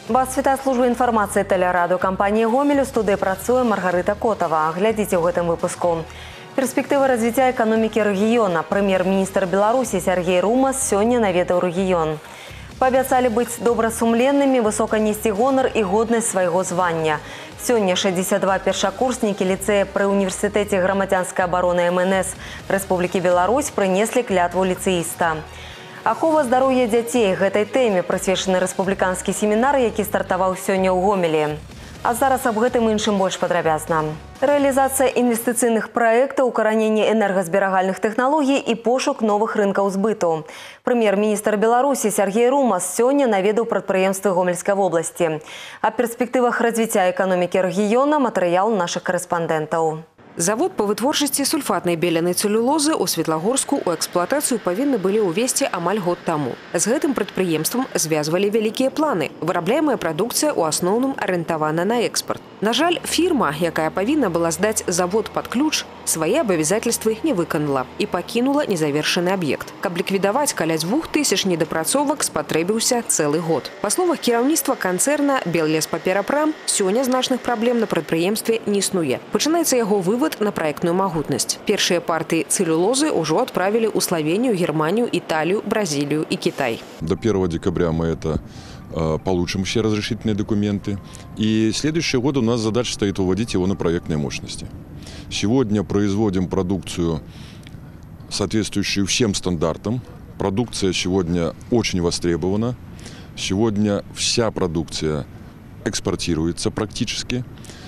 Вас вітае служба інфармацыі тэлерадыёкампаніі «Гомель». У студыі працуе Маргарыта Котова. Глядзіце ў гэтым выпуску. Перспектывы развіцця эканомікі рэгіёна. Прэм'ер-міністр Беларусі Сергей Румас сёння наведаў рэгіён. Паабяцалі быць добрасумленнымі, высока несці гонар і годнасць свайго звання. Сёння 62 першакурснікі ліцэя пры універсітэце грамадзянскай абароны МНС Рэспублікі Беларусь прынеслі клятву ліцэіста. Ахова здароўя дзяцей гэтай тэме прысвечаны рэспубліканскі семінар, які стартаваў сёння ў Гомелі. А зараз аб гэтым іншым больш падрабязна. Рэалізацыя інвестыцыйных праектаў, укараненне энергазберагальных тэхналогій і пошук новых рынкаў збыту. Прэм'ер-міністр Беларусі Сергей Румас сёння наведаў прадпрыемствы Гомельскай вобласці. О перспектывах развіцця эканомікі рэгіёна матэрыял нашых корэспандэнтаў. Завод по вытворчасці сульфатнай беленай цэлюлозы ў Светлагорску ў эксплуатацыю павінны былі ўвесці амаль год таму. З гэтым прадпрыемствам звязвалі вялікія планы. Вырабляемая прадукцыя ў асноўным арыентавана на экспарт. На жаль, фірма, якая павінна была здаць завод пад ключ, свае абавязательствы не выканала і пакінула незавершаны аб'ект. Каб ліквідаваць каля 2000 недапрацовак, спатрэбіўся цэлы год. Па словах кіраўніцтва канцэрна «Беллеспаперапрам», сёння значных праблем на прадпрыемстве не існуе. Пачынаецца яго вывод на проектную магутнасць. Першыя партыі цэлюлозы ўжо отправили ў Словению, Германию, Италию, Бразилию и Китай. До 1 декабря мы это получим все разрешительные документы. И следующий год у нас задача стоит выводить его на проектные мощности. Сегодня производим продукцию, соответствующую всем стандартам. Продукция сегодня очень востребована. Сегодня вся продукция экспортируется практически.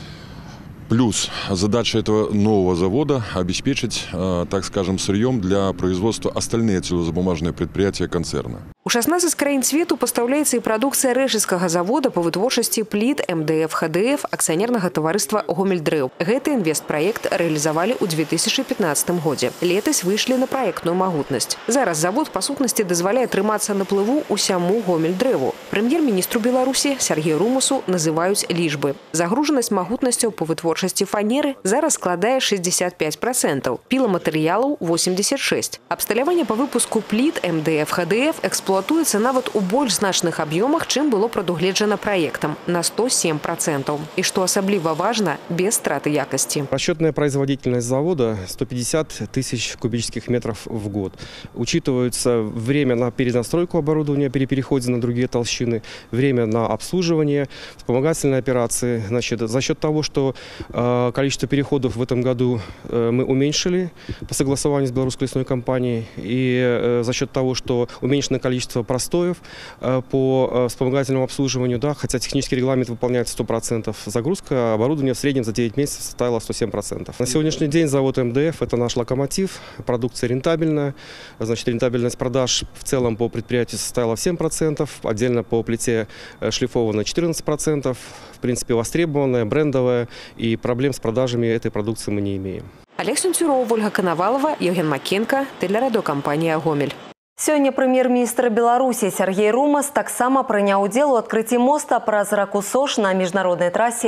Плюс задача этого нового завода – обеспечить, так скажем, сырьем для производства остальные целлюлозабумажные предприятия концерна. У 16 краін свету пастаўляецца і прадукцыя рэчыцкага завода по вытворчасці пліт МДФ-ХДФ акцыянернага таварыства «Гомельдрэў». Гэты інвестпраект рэалізавалі ў 2015 годзе. Летась выйшлі на праектную магутнасць. Зараз завод, па сутнасці, дазваляе трымацца на плыву ўсяму Гомельдрэву. Прэм'ер-міністру Беларусі Сергею Румасу называюць лічбы. Загружанасць магутнасцяў по вытворчасці фанеры зараз складае 65%, піламатэрыялаў – 86%. Абсталяванне по выпуску пліт МДФ-ХДФ эксплуатуецца нават у больш значных аб'ёмах, чым было прадугледжана праектам – на 107%. И что асабліва важно, без страты якости. Расчетная производительность завода 150 тысяч кубических метров в год. Учитывается время на перенастройку оборудования при переходе на другие толщины, время на обслуживание, вспомогательные операции. Значит, за счет того, что количество переходов в этом году мы уменьшили по согласованию с белорусской лесной компанией, и за счет того, что уменьшено количество простоев по вспомогательному обслуживанию, да, хотя технический регламент выполняет 100%, загрузка оборудования в среднем за 9 месяцев составила 107%. На сегодняшний день завод МДФ – это наш локомотив, продукция рентабельная, значит, рентабельность продаж в целом по предприятию составила 7%, отдельно по плите шлифованная 14%, в принципе востребованная, брендовая, и проблем с продажами этой продукции мы не имеем. Олег Сунцюров, Ольга Коновалова, Евген Макенко, тэлерадыёкампанія «Гомель». Сёння прэм'ер-міністр Беларусі Сергей Румас таксама прыняў удзел у адкрыцці моста праз раку Сош на міжнароднай трасе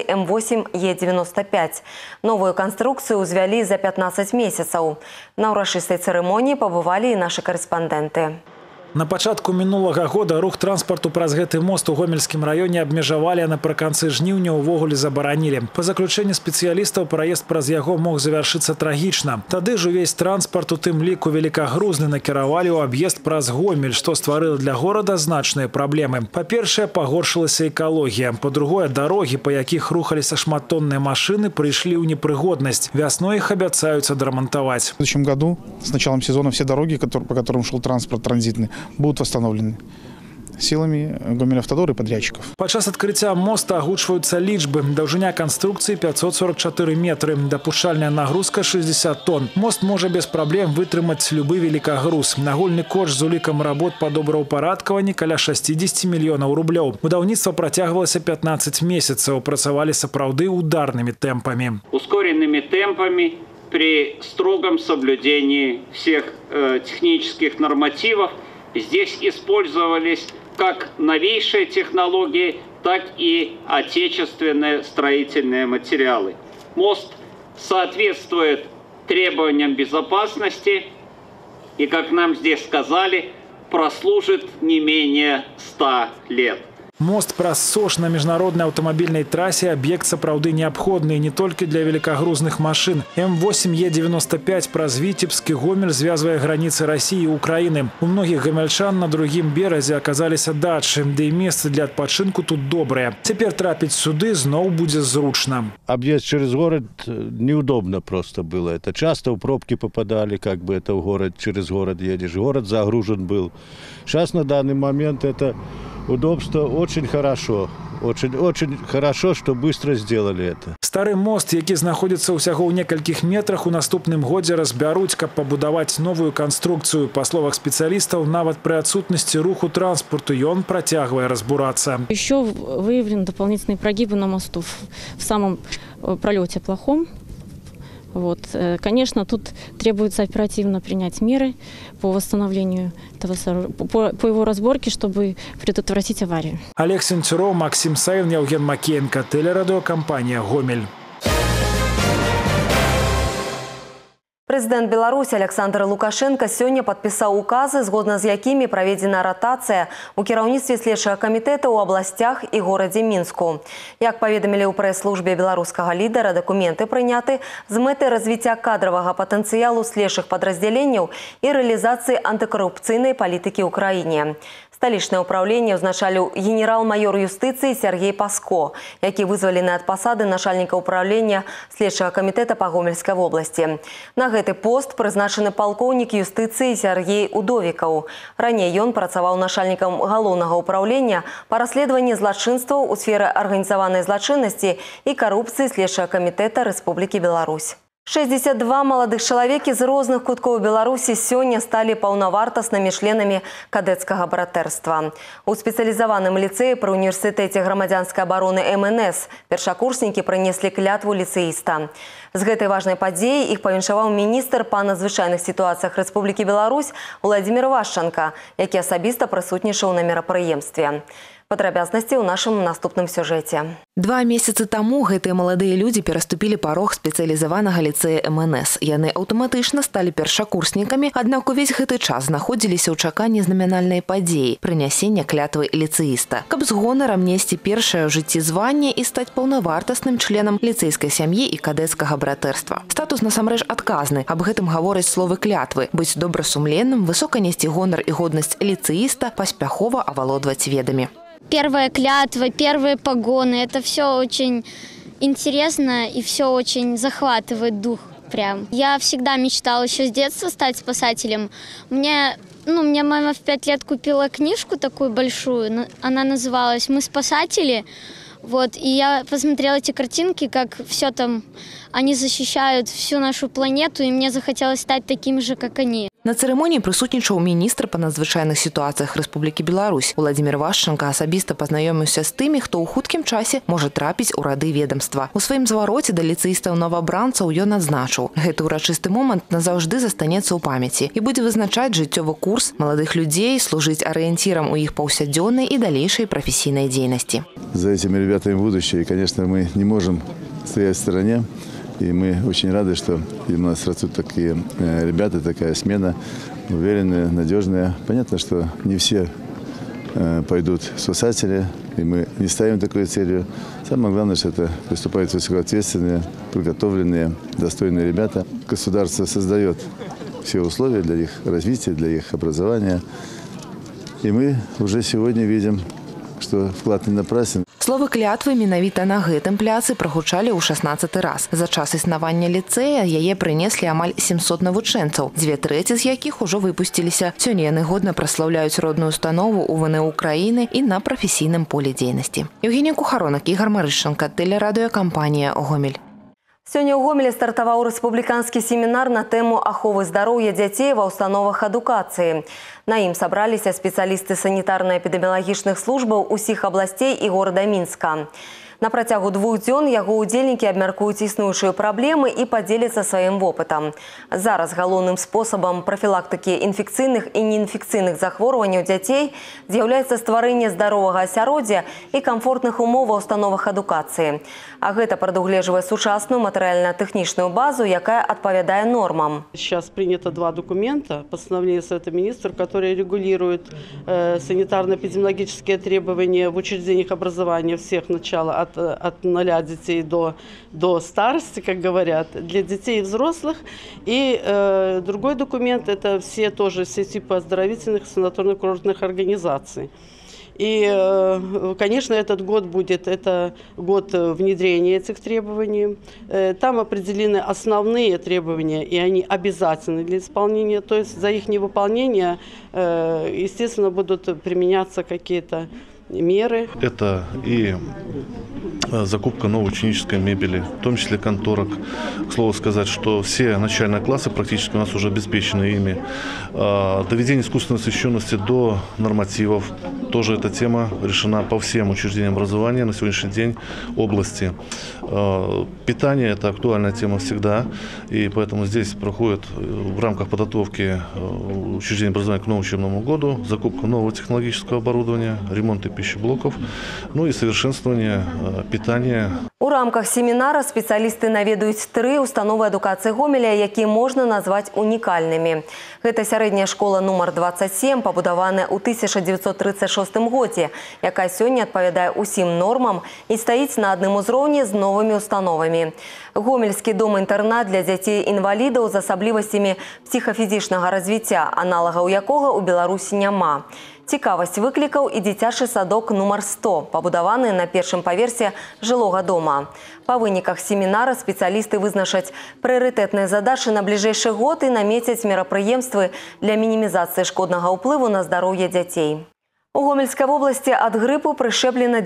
М8Е95. Новую канструкцыю ўзвялі за 15 месяцаў. На ўрачыстай цырымоніі пабывалі і нашы карэспандэнты. На пачатку мінулага года рух транспарту праз гэты мост у Гомельскім раёне абмежавалі, а напрыканцы жніўня ўвогуле забаранілі. Па заключэнні спецыялістаў, праезд праз яго мог завяршыцца трагічна. Тады ж увесь транспарт, у тым ліку велікагрузны, накіравалі ў аб'езд праз Гомель, што стварыла для горада значныя праблемы. Па-першае, пагоршылася экалогія. Па-другое, дарогі, па якіх рухаліся шматтонныя машыны, прыйшлі ў непрыгоднасць. Вясной іх абяцаюць адрамантаваць. В следующем году, с началом сезона, все дороги, по которым шел транспорт транзитный, будут восстановлены силами Гомельавтодора и подрядчиков. Падчас адкрыцця моста агучваюцца лічбы. Даўжыня канструкцыі 544 метры, дапушчальная нагрузка 60 тонн. Мост можа без праблем вытрымаць любы велікагруз. Нагульны кошт з улікам работ па добраўпарадкаванні каля 60 мільёнаў рублёў. Будаўніцтва працягвалася 15 месяцаў, працавалі сапраўды ударнымі тэмпамі. Ускоренными темпами при строгом соблюдении всех технических нормативов. Здесь использовались как новейшие технологии, так и отечественные строительные материалы. Мост соответствует требованиям безопасности и, как нам здесь сказали, прослужит не менее 100 лет. Мост праз Сош на международной автомобильной трассе – объект сапраўды необходный не только для великогрузных машин. М8Е95 праз Витебск и Гомель связывая границы России и Украины. У многих гомельчан на другим березе оказались дачи, да и место для отпочинку тут доброе. Теперь трапить сюды зноў будет зручно. Объезд через город неудобно просто было. Это часто в пробки попадали, как бы это в город, через город едешь. Город загружен был. Сейчас на данный момент это удобство очень хорошо. Очень хорошо, что быстро сделали это. Стары мост, які знаходится усяго ў некалькіх метрах, у наступным годзе разбяруць, каб пабудаваць новую конструкцию. По словах специалистов, нават при отсутности руху транспорту ён працягвае разбураться. Еще выявлены дополнительные прогибы на мосту в самом пролете плохом. Вот. Конечно, тут требуется оперативно принять меры по восстановлению этого по его разборке, чтобы предотвратить аварию. Олег Сентюров, Максим Саев, Евген Макеенко, телерадиокомпания «Гомель». Президент Беларусі Александр Лукашенко сёння падпісаў указы, згодна з якімі праведзена ратацыя у кіраўніцтве следчага камітэта ў абласцях і горадзе Мінску. Як паведамілі ў прэс-службе беларускага лідара, дакументы прыняты з мэтай развіцця кадравага патэнцыялу следчых падраздзяленняў і рэалізацыі антыкарупцыйнай палітыкі ў краіне. Столичное управление узначалил генерал-майор юстиции Сергей Паско, які вызвалены ад пасады начальника управления следчага комитета по Гомельской области. На гэты пост прызначаны полковник юстиции Сергей Удовикаў. Ранее ён працаваў начальником галоўнага управления по расследованию злачынстваў у сферы организованной злачыннасці и коррупции следчага комитета Республики Беларусь. 62 молодых чалавек з розных куткоў Беларусі сёння сталі паўнавартаснымі членамі кадэцкага братэрства. У спецыялізаваным ліцэі пры універсітэце грамадзянскай абароны МНС першакурснікі прынеслі клятву ліцэіста. З гэтай важнай падзеі іх павіншаваў міністр па надзвычайных сітуацыях Рэспублікі Беларусь Владзімір Вашчанка, які асабіста прысутнічаў на мерапрыемстве. Падрабязнасці ў нашым наступным сюжэце. 2 месяцы таму гэтыя маладыя людзі пераступілі парог спецыялізаванага ліцэя МНС. Яны аўтаматычна сталі першакурснікамі, аднак увесь гэты час знаходзіліся ў чаканні знамінальнай падзеі – прынясення клятвы ліцэіста, каб з гонарам несці першае ў жыцці званне і стаць паўнавартасным членам ліцэйскай сям'і і кадэцкага братэрства. Статус насамрэч адказны. Аб гэтым гавораць словы клятвы – быць добрасумленным, высока несці гонар і годнасць ліцэіста, паспяхова авалодваць ведамі. Первая клятва, первые погоны, это все очень интересно и все очень захватывает дух прям. Я всегда мечтала еще с детства стать спасателем. Мне мама в 5 лет купила книжку такую большую, она называлась «Мы спасатели». Вот, и я посмотрела эти картинки, как все там, они защищают всю нашу планету, и мне захотелось стать таким же, как они. На церемонии прысутнічаў міністр па надзвычайных сітуацыях Рэспублікі Беларусь. Владзімір Вашчанка асабіста пазнаёміўся з тымі, хто ў хуткім часе можа трапіць у рады ведомства. У сваім звароце да ліцэістаў-новабранцаў ён адзначыў. Гэты ўрачысты момант назаўжды застанецца ў памяці і будзе вызначаць жыццёвы курс маладых людзей, служыць арыентирам у іх паўсядзённай і далейшай прафесійнай дзейнасці. За этими ребятами будущее, и, конечно, мы не можем стоять в стороне. И мы очень рады, что у нас растут такие ребята, такая смена, уверенные, надежные. Понятно, что не все пойдут спасатели, и мы не ставим такой целью. Самое главное, что это выступают высокоответственные, подготовленные, достойные ребята. Государство создает все условия для их развития, для их образования. И мы уже сегодня видим, что вклад не напрасен. Словы клятвы менавіта на гэтым пляцы прагучалі ў 16-й раз. За час існавання ліцэя яе прынеслі амаль 700 навучэнцаў, 2/3 з якіх ужо выпусціліся. Сёння яны годна праслаўляюць родную установу ў ВНУ Украіны і на прафесійным полі дзейнасці. Евгенія Кухаронак, Ігор Марышченко, телерадиокомпания «Гомель». Сёння ў Гомелі стартаваў рэспубліканскі семінар на тэму аховы здароўя дзяцей ва ўстановах адукацыі. На ім сабраліся спецыялісты санітарна-эпідэміялагічных службаў усіх абласцей і горада Мінска. На працягу 2 дзён яго удзельнікі абмяркуюць існуючыя праблемы і падзеляцца сваім вопытам. Зараз галоўным спосабам прафілактыкі інфекцыйных і неінфекцыйных захворванняў дзяцей з'яўляецца стварэнне здаровага асяроддзя і камфортных умоў ва установах адукацыі. А гэта прадугледжвае сучасную матэрыяльна-тэхнічную базу, якая адпавядае нормам. Сейчас принято 2 документа, постановление Совета министров, которые регулируют санитарно-эпидемиологические требования в учреждениях образования всех начала от 0 детей до старости, как говорят, для детей и взрослых. И другой документ – это все типы оздоровительных санаторно-курортных организаций. И, конечно, этот год это год внедрения этих требований. Там определены основные требования, и они обязательны для исполнения. То есть за их невыполнение, естественно, будут применяться какие-то меры. Это и закупка новой ученической мебели, в том числе конторок. К слову сказать, что все начальные классы практически у нас уже обеспечены ими. Доведение искусственной освещенности до нормативов. Тоже эта тема решена по всем учреждениям образования на сегодняшний день области. Питание – это актуальная тема всегда. И поэтому здесь проходит в рамках подготовки учреждений образования к новому учебному году закупка нового технологического оборудования, ремонт пищеблоков, ну и совершенствование питания. У рамках семінара спецыялісты наведаюць 3 установы адукацыі Гомеля, якія можна назваць унікальнымі. Гэта сярэдняя школа нумар 27, пабудаваная ў 1936 годзе, якая сёння адпавядае ўсім нормам і стаіць на адным узроўні з новымі установамі. Гомельскі дом-інтэрнат для дзяцей-інвалідаў з асаблівасцямі псіхафізічнага развіцця, аналагаў якога ў Беларусі няма. Цікавасць выклікаў і дзіцячы садок нумар 100, пабудаваны на першым паверсе жылога дома. Па выніках семінара спецыялісты вызначаць прыярытэтныя задачы на бліжэйшы год і намецяць мерапрыемствы для мінімізацыі шкоднага ўплыву на здароўе дзяцей. У Гомельскай вобласці ад грыпу прышчэплена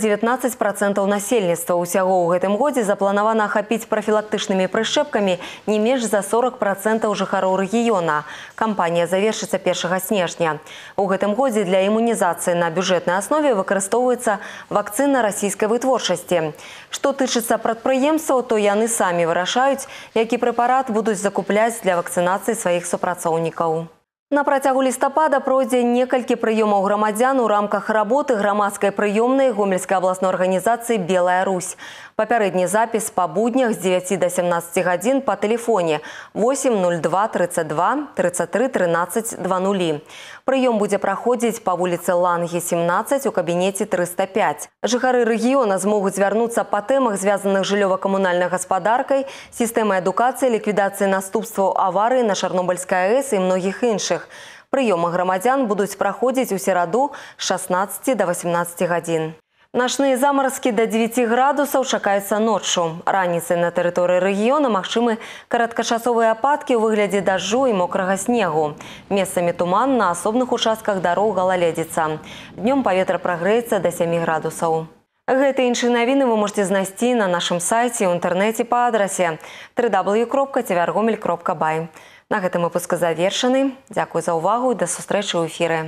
19% насельніцтва. Усяго ў гэтым годзе запланавана ахапіць прафілактычнымі прышчэпкамі не менш за 40% жыхароў рэгіёна. Кампанія завершыцца 1 снежня. У гэтым годзе для імунізацыі на бюджэтнай аснове выкарыстоўваецца вакцына расійскай вытворчасці. Што тычыцца прадпрыемстваў, то яны самі вырашаюць, які прэпарат будуць закупляць для вакцынацыі сваіх супрацоўнікаў. На працягу лістапада пройдзе некалькі прыёмаў грамадзян у рамках работы грамадскай прыёмнай Гомельскай абласной арганізацыі «Белая Русь». Папярэдні запіс па буднях з 9 до 17 гадзін па тэлефоне 8 02 32 33 13 00. Прыём будзе праходзіць па вуліцы Лангі, 17 у кабінеце 305. Жыхары рэгіёна змогуць звярнуцца па тэмах, звязаных з жыллёва-камунальнай гаспадаркай, сістэмай адукацыі, ліквідацыі наступстваў аварыі на Чарнобыльскай АЭС і многіх іншых. Прыёмы грамадзян будуць праходзіць у сераду з 16 до 18 гадзін. Начныя замаразкі да 9 градусаў чакаюцца ноччу. Раніцай на тэрыторыі рэгіёна магчымы кароткачасовыя ападкі ў выглядзе дажджу і мокрага снегу. Месцамі туман, на асобных участках дарог галаледзіца. Днём паветра прагрэецца да 7 градусаў. Гэта і іншыя навіны вы можете знайсці на нашым сайце ў інтэрнэце па адрасе www.tvrgomel.by. На гэтым выпуск завершаны. Дзякуй за ўвагу і да сустрэчы ў эфіры.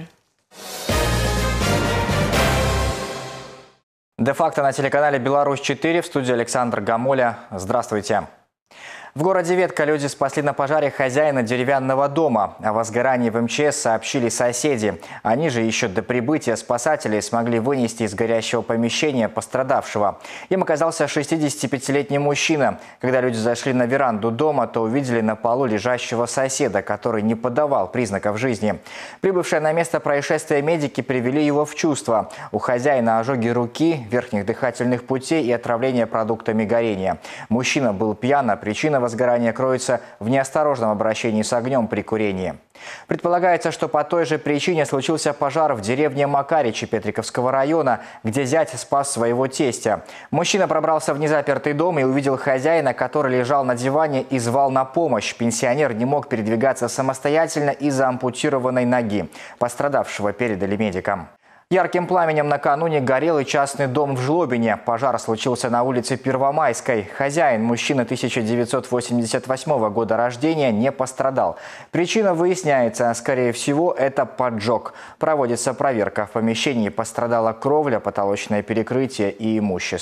Де-факто на телеканале «Беларусь-4», в студии Александр Гамоля. Здравствуйте. В городе Ветка люди спасли на пожаре хозяина деревянного дома. О возгорании в МЧС сообщили соседи. Они же еще до прибытия спасателей смогли вынести из горящего помещения пострадавшего. Им оказался 65-летний мужчина. Когда люди зашли на веранду дома, то увидели на полу лежащего соседа, который не подавал признаков жизни. Прибывшие на место происшествия медики привели его в чувство. У хозяина ожоги руки, верхних дыхательных путей и отравление продуктами горения. Мужчина был пьян, а причина возгорания кроется в неосторожном обращении с огнем при курении. Предполагается, что по той же причине случился пожар в деревне Макаричи Петриковского района, где зять спас своего тестя. Мужчина пробрался в незапертый дом и увидел хозяина, который лежал на диване и звал на помощь. Пенсионер не мог передвигаться самостоятельно из-за ампутированной ноги. Пострадавшего передали медикам. Ярким пламенем накануне горел и частный дом в Жлобине. Пожар случился на улице Первомайской. Хозяин, мужчина 1988 года рождения, не пострадал. Причина выясняется. Скорее всего, это поджог. Проводится проверка. В помещении пострадала кровля, потолочное перекрытие и имущество.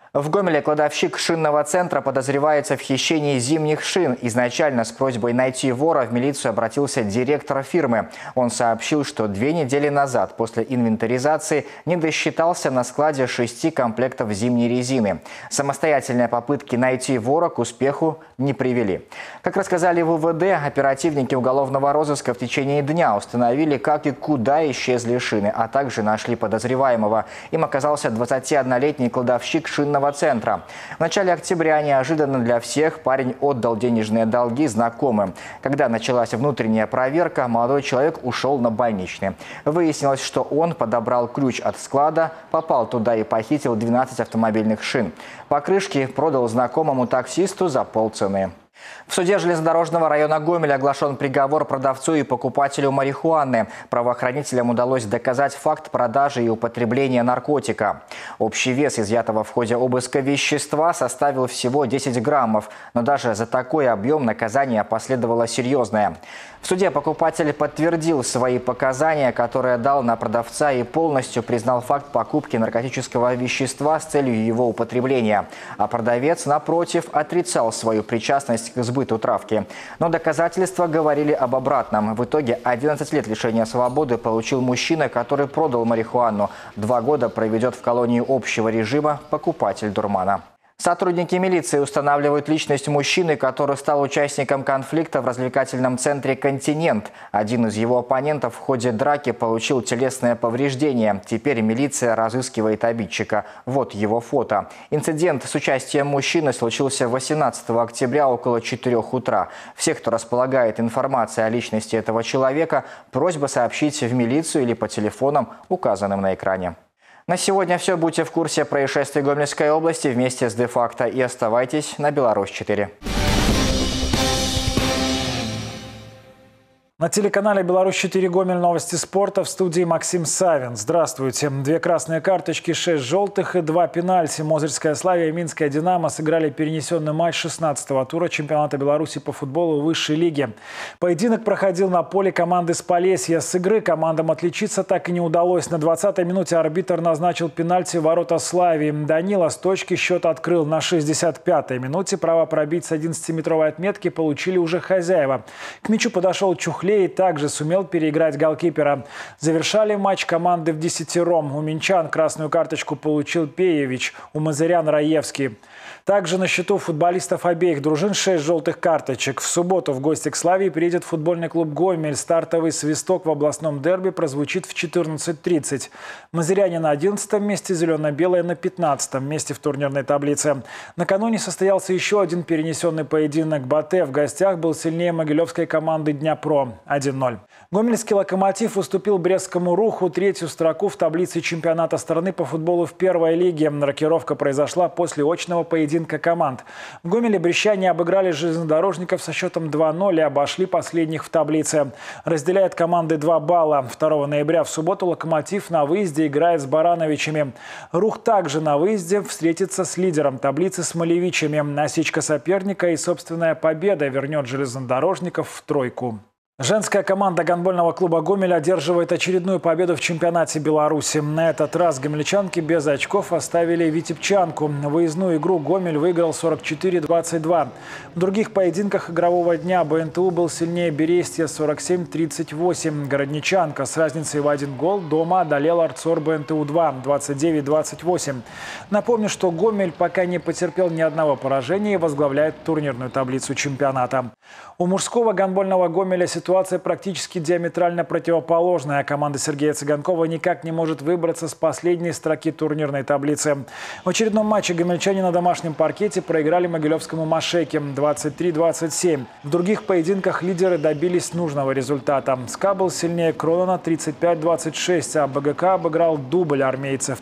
В Гомеле кладовщик шинного центра подозревается в хищении зимних шин. Изначально с просьбой найти вора в милицию обратился директор фирмы. Он сообщил, что 2 недели назад после инвентаризации не досчитался на складе 6 комплектов зимней резины. Самостоятельные попытки найти вора к успеху не привели. Как рассказали в УВД, оперативники уголовного розыска в течение дня установили, как и куда исчезли шины, а также нашли подозреваемого. Им оказался 21-летний кладовщик шинного центра. В начале октября неожиданно для всех парень отдал денежные долги знакомым. Когда началась внутренняя проверка, молодой человек ушел на больничный. Выяснилось, что он подобрал ключ от склада, попал туда и похитил 12 автомобильных шин. Покрышки продал знакомому таксисту за полцены. В суде железнодорожного района Гомеля оглашен приговор продавцу и покупателю марихуаны. Правоохранителям удалось доказать факт продажи и употребления наркотика. Общий вес изъятого в ходе обыска вещества составил всего 10 граммов. Но даже за такой объем наказание последовало серьезное. В суде покупатель подтвердил свои показания, которые дал на продавца, и полностью признал факт покупки наркотического вещества с целью его употребления. А продавец, напротив, отрицал свою причастность к сбыту травки. Но доказательства говорили об обратном. В итоге 11 лет лишения свободы получил мужчина, который продал марихуану. 2 года проведет в колонии общего режима покупатель дурмана. Сотрудники милиции устанавливают личность мужчины, который стал участником конфликта в развлекательном центре «Континент». Один из его оппонентов в ходе драки получил телесное повреждение. Теперь милиция разыскивает обидчика. Вот его фото. Инцидент с участием мужчины случился 18 октября около 4 утра. Всех, кто располагает информацией о личности этого человека, просьба сообщить в милицию или по телефонам, указанным на экране. На сегодня все. Будьте в курсе происшествий Гомельской области вместе с Де-факто и оставайтесь на Беларусь-4. На телеканале «Беларусь-4» Гомель, новости спорта, в студии Максим Савин. Здравствуйте. 2 красные карточки, 6 желтых и 2 пенальти. Мозырская «Славия» и Минская «Динамо» сыграли перенесенный матч 16-го тура чемпионата Беларуси по футболу высшей лиги. Поединок проходил на поле команды с Полесья. С игры командам отличиться так и не удалось. На 20-й минуте арбитр назначил пенальти в ворота «Славии». Данила с точки счет открыл. На 65-й минуте право пробить с 11-метровой отметки получили уже хозяева. К мячу подошел Чухлей и также сумел переиграть голкипера. Завершали матч команды в 10-ром. У минчан красную карточку получил Пеевич, у мазырян Раевский. Также на счету футболистов обеих дружин 6 желтых карточек. В субботу в гости к «Славии» приедет футбольный клуб «Гомель». Стартовый свисток в областном дерби прозвучит в 14:30. Мазыряне на 11-м месте, зелено-белые на 15-м месте в турнирной таблице. Накануне состоялся еще один перенесенный поединок. Батэ в гостях был сильнее могилевской команды «Дняпро» 1-0. Гомельский «Локомотив» уступил Брестскому «Руху» 3-ю строку в таблице чемпионата страны по футболу в первой лиге. Рокировка произошла после очного поединка команд. В Гомеле брестчане обыграли железнодорожников со счетом 2-0 и обошли последних в таблице. Разделяет команды 2 балла. 2 ноября в субботу «Локомотив» на выезде играет с Барановичами. «Рух» также на выезде встретится с лидером таблицы Смолевичами. Насечка соперника и собственная победа вернет железнодорожников в тройку. Женская команда гандбольного клуба «Гомель» одерживает очередную победу в чемпионате Беларуси. На этот раз гомельчанки без очков оставили витебчанку. Выездную игру «Гомель» выиграл 44-22. В других поединках игрового дня БНТУ был сильнее Берестья 47-38. Городничанка с разницей в 1 гол дома одолела Арцор БНТУ-2 29-28. Напомню, что «Гомель» пока не потерпел ни одного поражения и возглавляет турнирную таблицу чемпионата. У мужского гандбольного «Гомеля» ситуация практически диаметрально противоположная. Команда Сергея Цыганкова никак не может выбраться с последней строки турнирной таблицы. В очередном матче гомельчане на домашнем паркете проиграли могилевскому «Машеке» 23-27. В других поединках лидеры добились нужного результата. СКА был сильнее Кронона 35-26, а БГК обыграл дубль армейцев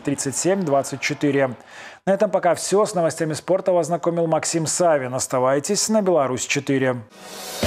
37-24. На этом пока все. С новостями спорта вас знакомил Максим Савин. Оставайтесь на Беларусь-4.